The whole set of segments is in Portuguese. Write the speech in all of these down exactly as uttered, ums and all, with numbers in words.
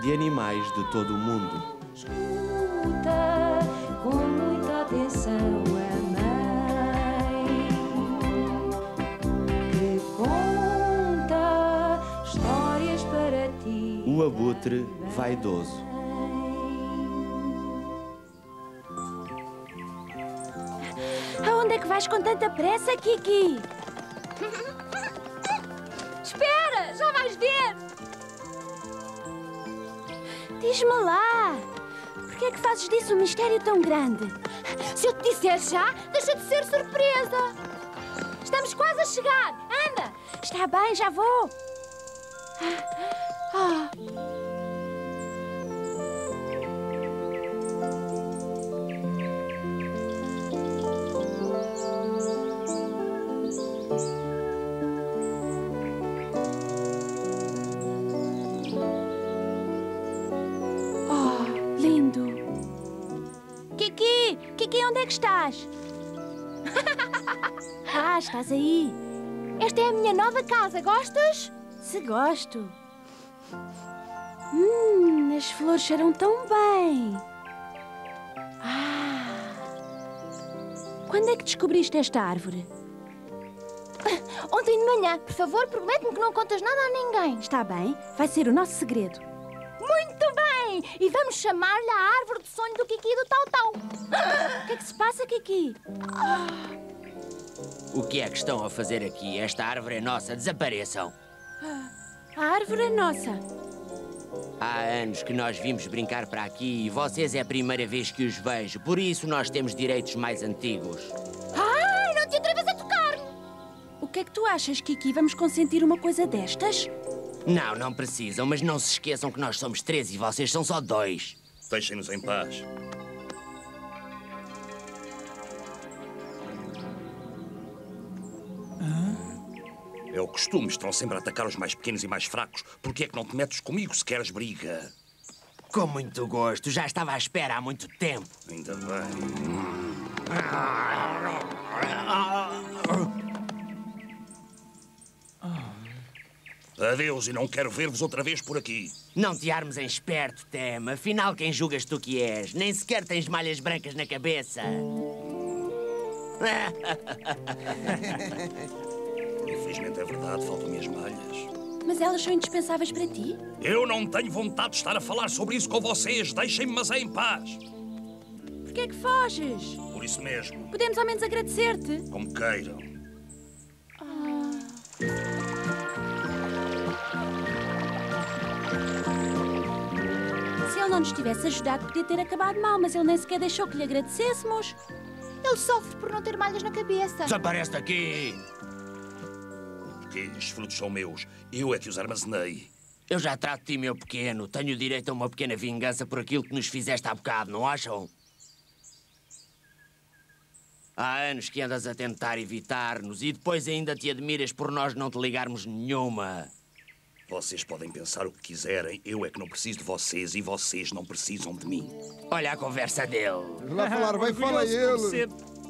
de animais de todo o mundo. Escuta com muita atenção a mãe que conta histórias para ti. O abutre vaidoso. Aonde é que vais com tanta pressa, Kiki? Espera, já vais ver. Diz-me lá, por que é que fazes disso um mistério tão grande? Se eu te disser já, deixa de ser surpresa. Estamos quase a chegar. Anda. Está bem, já vou. Ah. Kiki! Kiki, onde é que estás? Ah, estás aí. Esta é a minha nova casa, gostas? Se gosto. Hum, as flores cheiram tão bem. Ah! Quando é que descobriste esta árvore? Ontem de manhã. Por favor, promete-me que não contas nada a ninguém. Está bem, vai ser o nosso segredo. Muito bem! E vamos chamar-lhe a árvore de sonho do Kiki e do Tau-Tau. O que é que se passa, Kiki? O que é que estão a fazer aqui? Esta árvore é nossa, desapareçam. A árvore é nossa. Há anos que nós vimos brincar para aqui e vocês é a primeira vez que os vejo. Por isso nós temos direitos mais antigos. Ai, não te atreves a tocar-me! O que é que tu achas, Kiki? Vamos consentir uma coisa destas? Não, não precisam, mas não se esqueçam que nós somos três e vocês são só dois. Deixem-nos em paz. É o costume, estão sempre a atacar os mais pequenos e mais fracos. Por que é que não te metes comigo se queres briga? Com muito gosto, já estava à espera há muito tempo. Ainda bem. Adeus e não quero ver-vos outra vez por aqui. Não te armes em esperto, Tem. Afinal, quem julgas tu que és? Nem sequer tens malhas brancas na cabeça. Infelizmente é verdade, faltam-me as malhas. Mas elas são indispensáveis para ti? Eu não tenho vontade de estar a falar sobre isso com vocês. Deixem-me, mas é em paz. Por que é que foges? Por isso mesmo. Podemos ao menos agradecer-te. Como queiram. Se ele não nos tivesse ajudado, podia ter acabado mal, mas ele nem sequer deixou que lhe agradecêssemos. Ele sofre por não ter malhas na cabeça. Desaparece daqui! Porque os frutos são meus. Eu é que os armazenei. Eu já trato de ti, meu pequeno. Tenho direito a uma pequena vingança por aquilo que nos fizeste há bocado, não acham? Há anos que andas a tentar evitar-nos e depois ainda te admiras por nós não te ligarmos nenhuma. Vocês podem pensar o que quiserem. Eu é que não preciso de vocês e vocês não precisam de mim. Olha a conversa dele. Lá falar bem, fala ele.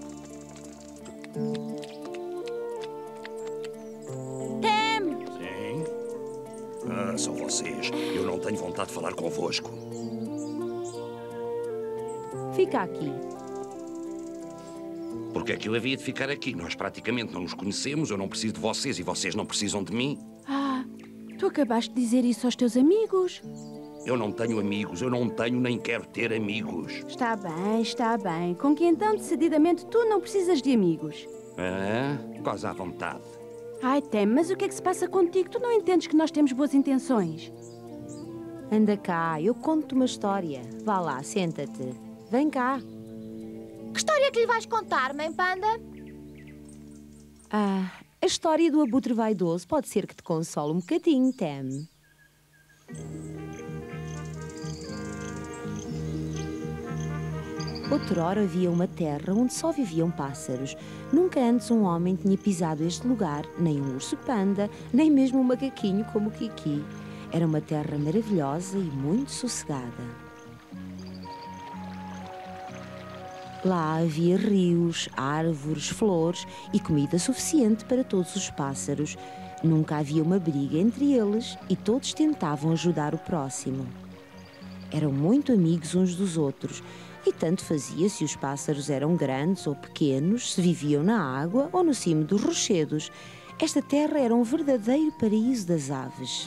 Tem! Sim? Ah, são vocês. Eu não tenho vontade de falar convosco. Fica aqui. Porque é que eu havia de ficar aqui? Nós praticamente não nos conhecemos. Eu não preciso de vocês e vocês não precisam de mim. Ah, tu acabaste de dizer isso aos teus amigos. Eu não tenho amigos. Eu não tenho nem quero ter amigos. Está bem, está bem. Com que então, decididamente, tu não precisas de amigos. Ah, goza à vontade. Ai, Tem, mas o que é que se passa contigo? Tu não entendes que nós temos boas intenções? Anda cá, eu conto-te uma história. Vá lá, senta-te. Vem cá. Que história é que lhe vais contar, mãe Panda? Ah, a história do abutre vaidoso pode ser que te console um bocadinho, Tem. Outrora havia uma terra onde só viviam pássaros. Nunca antes um homem tinha pisado este lugar, nem um urso panda, nem mesmo um macaquinho como o Kiki. Era uma terra maravilhosa e muito sossegada. Lá havia rios, árvores, flores e comida suficiente para todos os pássaros. Nunca havia uma briga entre eles e todos tentavam ajudar o próximo. Eram muito amigos uns dos outros, e tanto fazia se os pássaros eram grandes ou pequenos, se viviam na água ou no cimo dos rochedos. Esta terra era um verdadeiro paraíso das aves.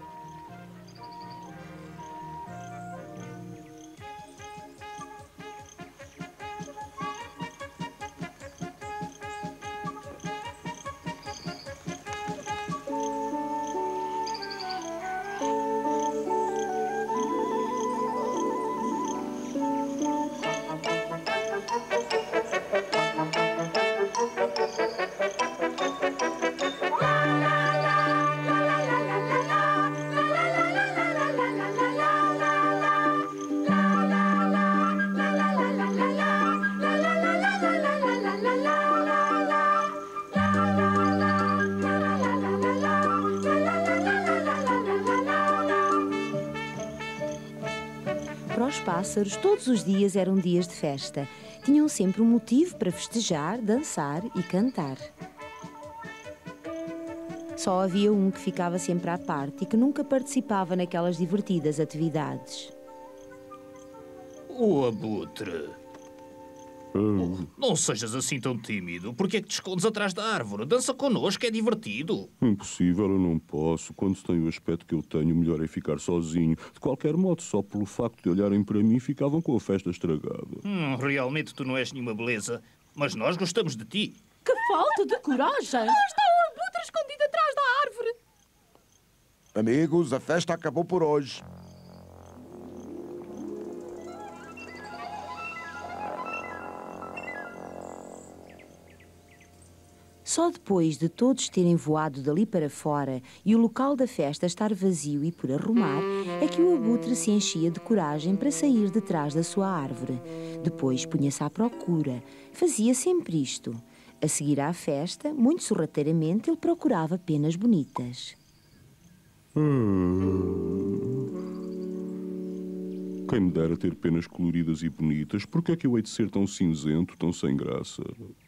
Para os pássaros, todos os dias eram dias de festa. Tinham sempre um motivo para festejar, dançar e cantar. Só havia um que ficava sempre à parte e que nunca participava naquelas divertidas atividades. O abutre. Oh, não sejas assim tão tímido. Por que é que te escondes atrás da árvore? Dança connosco, é divertido. Impossível, eu não posso. Quando se tem o aspecto que eu tenho, melhor é ficar sozinho. De qualquer modo, só pelo facto de olharem para mim, ficavam com a festa estragada. Hum, realmente tu não és nenhuma beleza. Mas nós gostamos de ti. Que falta de coragem! Lá está o abutre escondido atrás da árvore. Amigos, a festa acabou por hoje. Só depois de todos terem voado dali para fora e o local da festa estar vazio e por arrumar, é que o abutre se enchia de coragem para sair de trás da sua árvore. Depois punha-se à procura. Fazia sempre isto. A seguir à festa, muito sorrateiramente, ele procurava penas bonitas. Quem me dera ter penas coloridas e bonitas. Por que é que eu hei de ser tão cinzento, tão sem graça?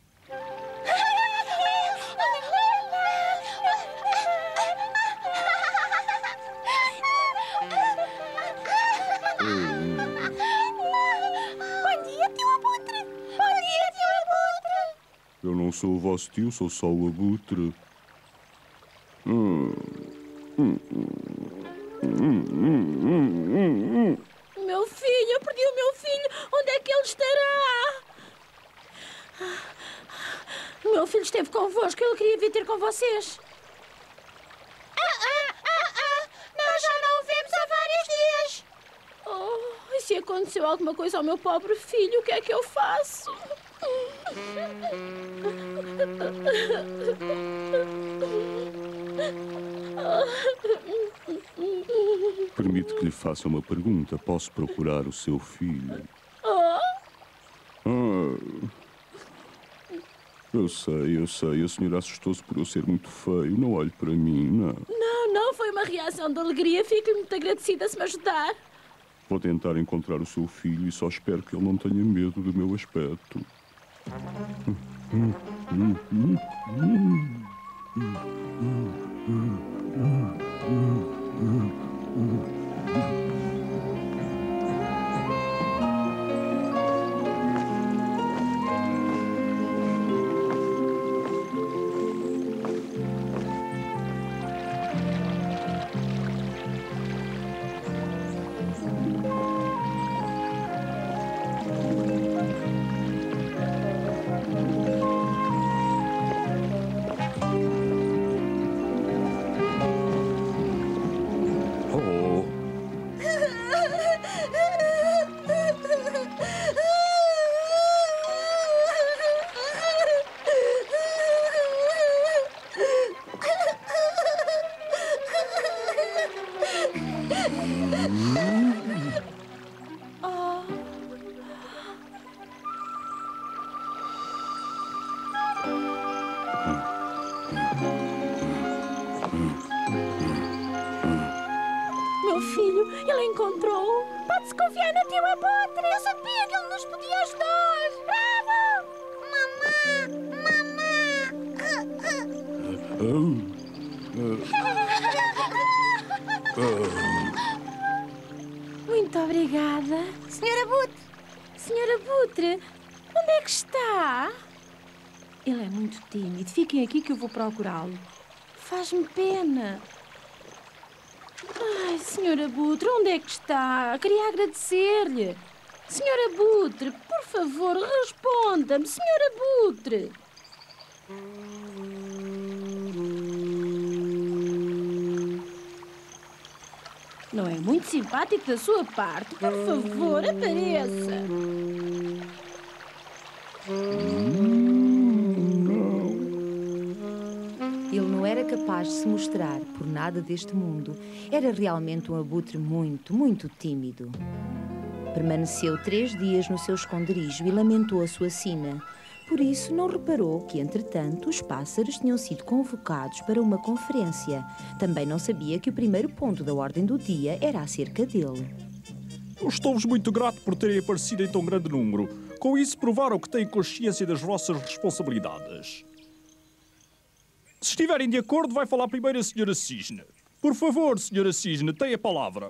Eu não sou o vosso tio, sou só o abutre. Hum. Hum. Hum. Hum. Meu filho, eu perdi o meu filho. Onde é que ele estará? O meu filho esteve convosco, ele queria vir ter com vocês. Ah, ah, ah, ah. Nós já não o vemos há vários dias. Oh, e se aconteceu alguma coisa ao meu pobre filho, o que é que eu faço? Permite que lhe faça uma pergunta. Posso procurar o seu filho? Oh? Ah, eu sei, eu sei. A senhora assustou-se por eu ser muito feio. Não olhe para mim, não. Não, não, foi uma reação de alegria. Fico-lhe muito agradecida se me ajudar. Vou tentar encontrar o seu filho e só espero que ele não tenha medo do meu aspecto. Meu filho, ele encontrou. Pode-se confiar no tio abutre. Eu sabia que ele nos podia ajudar. Bravo! Mamã! Mamã! O Muito obrigada. Senhora Abutre! Senhora Abutre, onde é que está? Ele é muito tímido. Fiquem aqui que eu vou procurá-lo. Faz-me pena. Ai, Senhora Abutre, onde é que está? Queria agradecer-lhe. Senhora Abutre, por favor, responda-me. Senhora Abutre. Não é muito simpático da sua parte. Por favor, apareça. Ele não era capaz de se mostrar por nada deste mundo. Era realmente um abutre muito, muito tímido. Permaneceu três dias no seu esconderijo e lamentou a sua sina. Por isso, não reparou que, entretanto, os pássaros tinham sido convocados para uma conferência. Também não sabia que o primeiro ponto da ordem do dia era acerca dele. Estou-vos muito grato por terem aparecido em tão grande número. Com isso, provaram que têm consciência das vossas responsabilidades. Se estiverem de acordo, vai falar primeiro a senhora Cisne. Por favor, senhora Cisne, tem a palavra.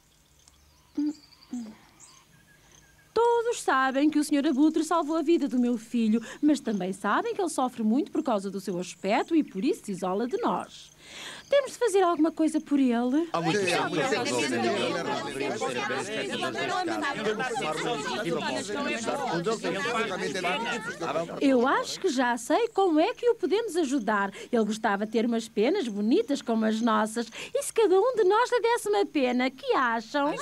Todos sabem que o senhor Abutre salvou a vida do meu filho, mas também sabem que ele sofre muito por causa do seu aspecto e por isso se isola de nós. Temos de fazer alguma coisa por ele. Eu acho que já sei como é que o podemos ajudar. Ele gostava de ter umas penas bonitas como as nossas. E se cada um de nós lhe desse uma pena, que acham?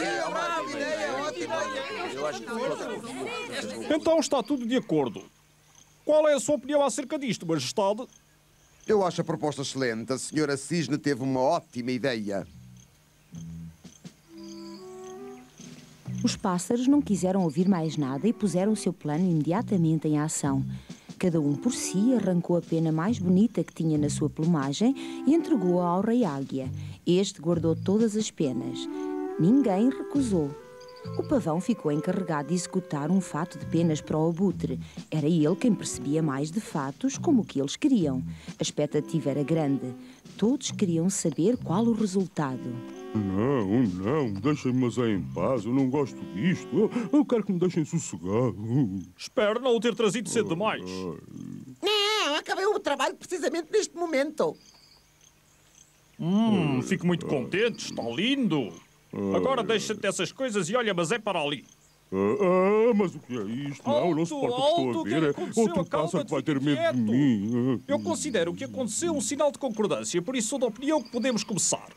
Então está tudo de acordo. Qual é a sua opinião acerca disto, Majestade? Eu acho a proposta excelente. A senhora Cisne teve uma ótima ideia. Os pássaros não quiseram ouvir mais nada e puseram o seu plano imediatamente em ação. Cada um por si arrancou a pena mais bonita que tinha na sua plumagem e entregou-a ao rei Águia. Este guardou todas as penas. Ninguém recusou. O pavão ficou encarregado de executar um fato de penas para o abutre. Era ele quem percebia mais de fatos como o que eles queriam. A expectativa era grande. Todos queriam saber qual o resultado. Não, não, deixem-me mas é em paz. Eu não gosto disto. Eu, eu quero que me deixem sossegado. Espero não o ter trazido cedo demais. Não, acabei o trabalho precisamente neste momento. Hum, fico muito contente. Está lindo. Agora deixa-te dessas coisas e olha, mas é para ali. Ah, ah, mas o que é isto? Não, não suporto o que estou a ver. É outro pássaro que vai ter medo de mim. Eu considero o que aconteceu um sinal de concordância, por isso sou da opinião que podemos começar.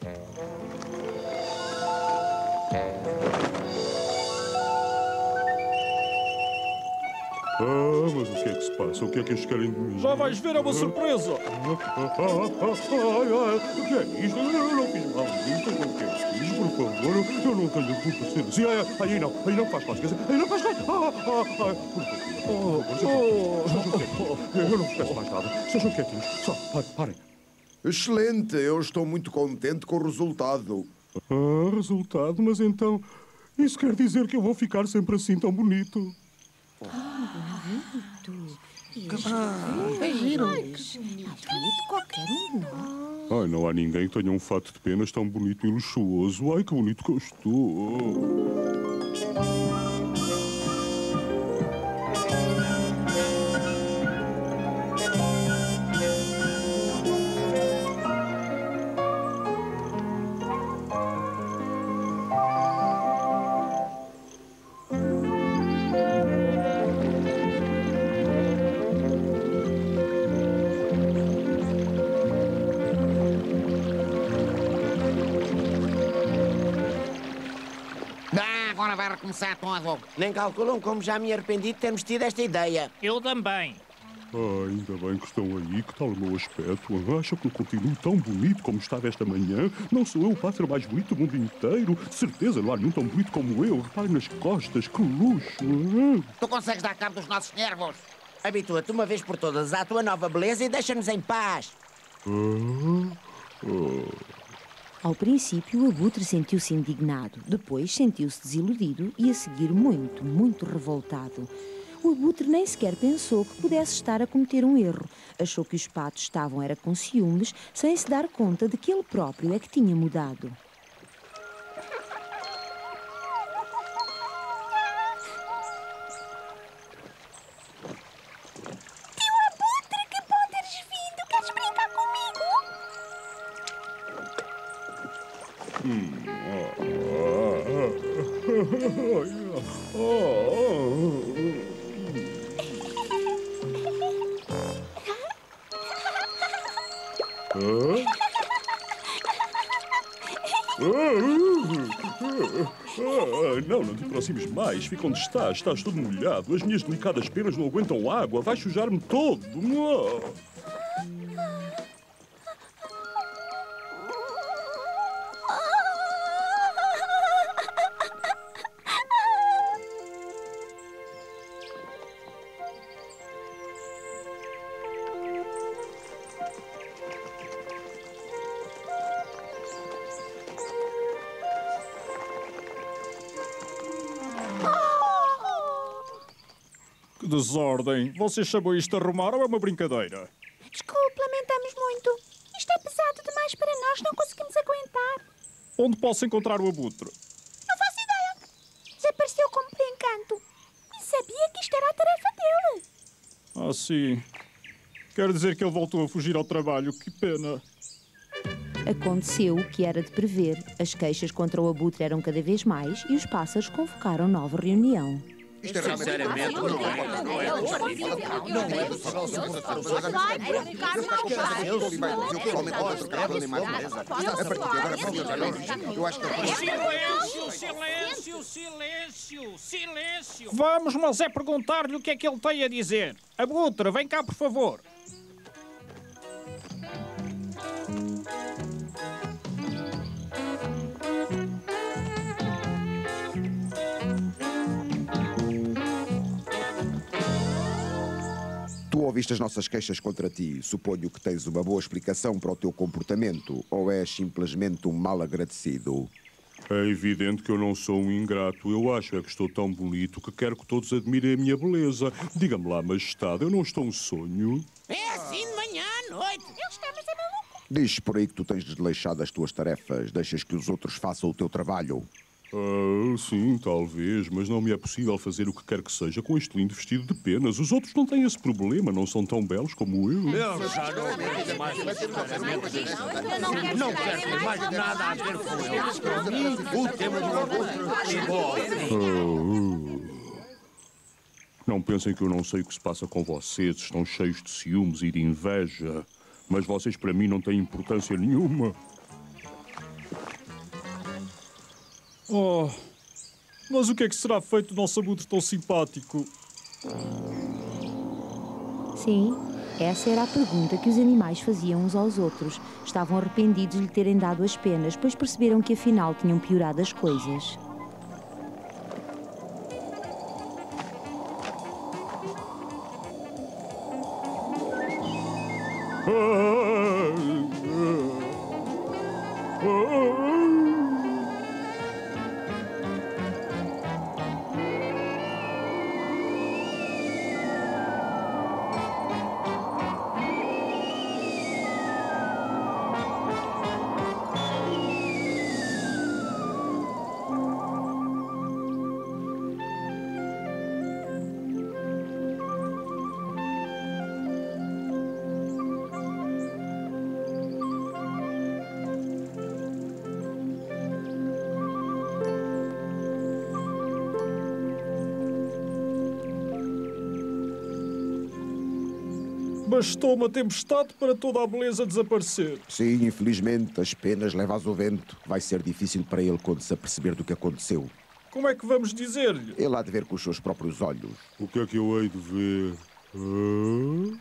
Ah, mas o que é que se passa? O que é que eles querem de mim? Já vais ver, é uma surpresa. Ah, ah, ah, ah, o que é isto? Eu não fiz mal disto. Eu não quero isto, por favor. Eu não tenho culpa de ser assim. Aí não, aí não faz mais. Aí não faz mais. Ah, ah, ah, por favor. Eu não vos peço mais nada. Sejam quietinhos. Só, parem, parem. Excelente. Eu estou muito contente com o resultado. Ah, resultado? Mas então, isso quer dizer que eu vou ficar sempre assim tão bonito? Ah, bonito. É giro. Mais bonito qualquer um de nós. Ai, não há ninguém que tenha um fato de penas tão bonito e luxuoso. Ai, que bonito que eu estou. Agora vai recomeçar tudo. Nem calculam como já me arrependi de termos tido esta ideia. Eu também. Ah, ainda bem que estão aí. Que tal o meu aspecto? Acha que eu continuo tão bonito como estava esta manhã? Não sou eu o pássaro mais bonito do mundo inteiro? De certeza não há nenhum tão bonito como eu. Reparem nas costas, que luxo! Tu consegues dar cabo dos nossos nervos? Habitua-te uma vez por todas à tua nova beleza e deixa-nos em paz. Ah, ah. Ao princípio, o abutre sentiu-se indignado. Depois sentiu-se desiludido e a seguir muito, muito revoltado. O abutre nem sequer pensou que pudesse estar a cometer um erro. Achou que os patos estavam era com ciúmes, sem se dar conta de que ele próprio é que tinha mudado. Não, não te aproximes mais. Fica onde estás. Estás todo molhado. As minhas delicadas penas não aguentam água. Vai sujar-me todo. Que desordem. Vocês chamam isto de arrumar ou é uma brincadeira? Desculpe, lamentamos muito. Isto é pesado demais para nós, não conseguimos aguentar. Onde posso encontrar o abutre? Não faço ideia. Desapareceu como por encanto. E sabia que isto era a tarefa dele. Ah, sim. Quer dizer que ele voltou a fugir ao trabalho. Que pena. Aconteceu o que era de prever. As queixas contra o abutre eram cada vez mais e os pássaros convocaram nova reunião. Isto é sinceramente não é. Não é possível. Não é possível suportar. Eu pessoalmente vou trocar pela imagem beleza. A partir de agora, eu acho que Silêncio, silêncio, silêncio, silêncio. Vamos, mas é perguntar-lhe o que é que ele tem a dizer. Abutre, vem cá, por favor. Tu ouviste as nossas queixas contra ti. Suponho que tens uma boa explicação para o teu comportamento, ou és simplesmente um mal agradecido? É evidente que eu não sou um ingrato. Eu acho é que estou tão bonito que quero que todos admirem a minha beleza. Diga-me lá, majestade, eu não estou um sonho? É assim de manhã à noite. Ele está, mas é maluco. Diz por aí que tu tens desleixado as tuas tarefas, deixas que os outros façam o teu trabalho. Ah, sim, talvez, mas não me é possível fazer o que quer que seja com este lindo vestido de penas. Os outros não têm esse problema, não são tão belos como eu. Eu já não aguento mais sinceramente disso. Não quero ter mais nada a ver com eles. Para mim, o tema do abutre envolve. Não pensem que eu não sei o que se passa com vocês. Estão cheios de ciúmes e de inveja. Mas vocês, para mim, não têm importância nenhuma. Oh, mas o que é que será feito do nosso abutre tão simpático? Sim, essa era a pergunta que os animais faziam uns aos outros. Estavam arrependidos de lhe terem dado as penas, pois perceberam que afinal tinham piorado as coisas. Bastou uma tempestade para toda a beleza desaparecer. Sim, infelizmente, as penas levas ao vento. Vai ser difícil para ele quando se aperceber do que aconteceu. Como é que vamos dizer-lhe? Ele há de ver com os seus próprios olhos. O que é que eu hei de ver? Ah?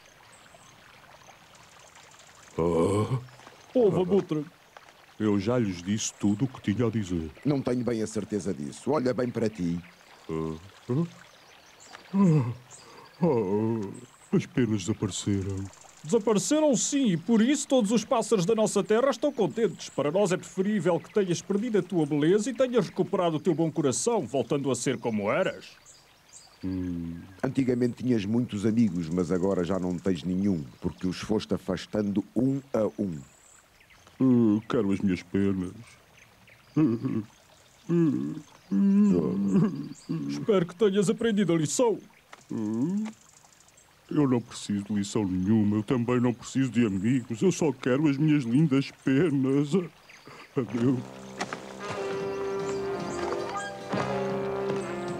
Ah? Ouve, abutre. Eu já lhes disse tudo o que tinha a dizer. Não tenho bem a certeza disso. Olha bem para ti. Ah? Ah? Ah? As penas desapareceram. Desapareceram sim, e por isso todos os pássaros da nossa terra estão contentes. Para nós é preferível que tenhas perdido a tua beleza e tenhas recuperado o teu bom coração, voltando a ser como eras. Hum. Antigamente tinhas muitos amigos, mas agora já não tens nenhum, porque os foste afastando um a um. Uh, quero as minhas penas. Uh, uh, uh, Espero que tenhas aprendido a lição. Uh, eu não preciso de lição nenhuma. Eu também não preciso de amigos. Eu só quero as minhas lindas penas. Adeus.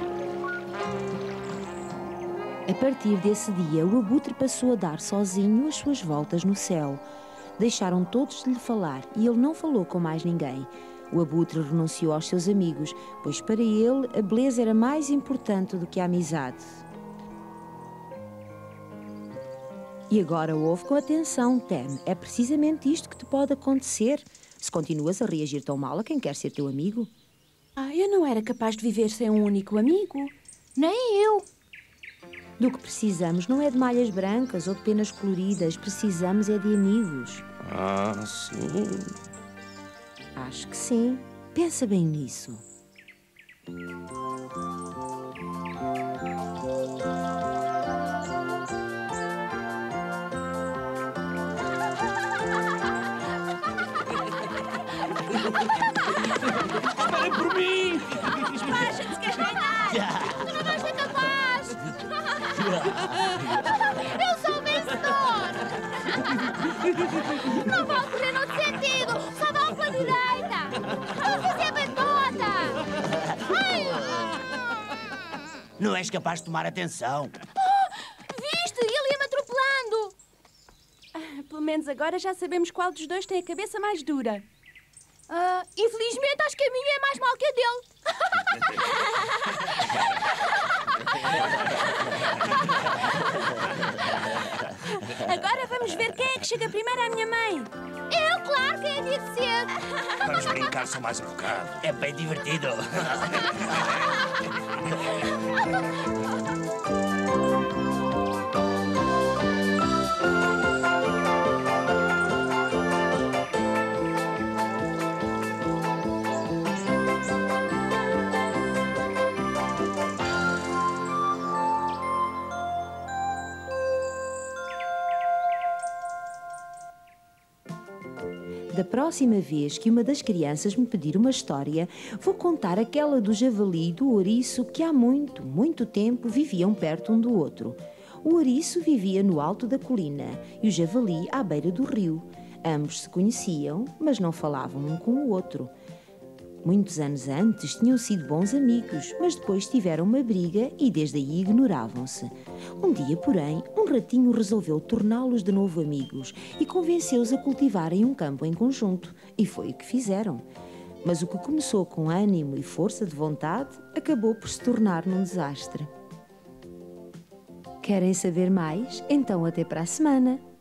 A partir desse dia, o abutre passou a dar sozinho as suas voltas no céu. Deixaram todos de lhe falar e ele não falou com mais ninguém. O abutre renunciou aos seus amigos, pois para ele a beleza era mais importante do que a amizade. E agora ouve com atenção, Tem. É precisamente isto que te pode acontecer se continuas a reagir tão mal a quem quer ser teu amigo. Ah, eu não era capaz de viver sem um único amigo. Nem eu. Do que precisamos não é de malhas brancas ou de penas coloridas. Precisamos é de amigos. Ah, sim. Acho que sim. Pensa bem nisso. Esperem por mim! Despacha-te se queres ganhar! Tu não vais ser capaz! Eu sou o vencedor! Não vão correr noutro sentido! Só vão pela direita! Estou a fazer batota! Ai! Não és capaz de tomar atenção. Oh, viste? Ele ia-me atropelando! Ah, pelo menos agora já sabemos qual dos dois tem a cabeça mais dura. Ah, infelizmente, acho que a minha é mais mal que a dele. Agora vamos ver quem é que chega primeiro à minha mãe. Eu, claro, quem havia de ser. Vamos brincar só mais um bocado. É bem divertido. Da próxima vez que uma das crianças me pedir uma história, vou contar aquela do javali e do ouriço que há muito, muito tempo viviam perto um do outro. O ouriço vivia no alto da colina e o javali à beira do rio. Ambos se conheciam, mas não falavam um com o outro. Muitos anos antes tinham sido bons amigos, mas depois tiveram uma briga e desde aí ignoravam-se. Um dia, porém, um ratinho resolveu torná-los de novo amigos e convenceu-os a cultivarem um campo em conjunto. E foi o que fizeram. Mas o que começou com ânimo e força de vontade acabou por se tornar num desastre. Querem saber mais? Então até para a semana!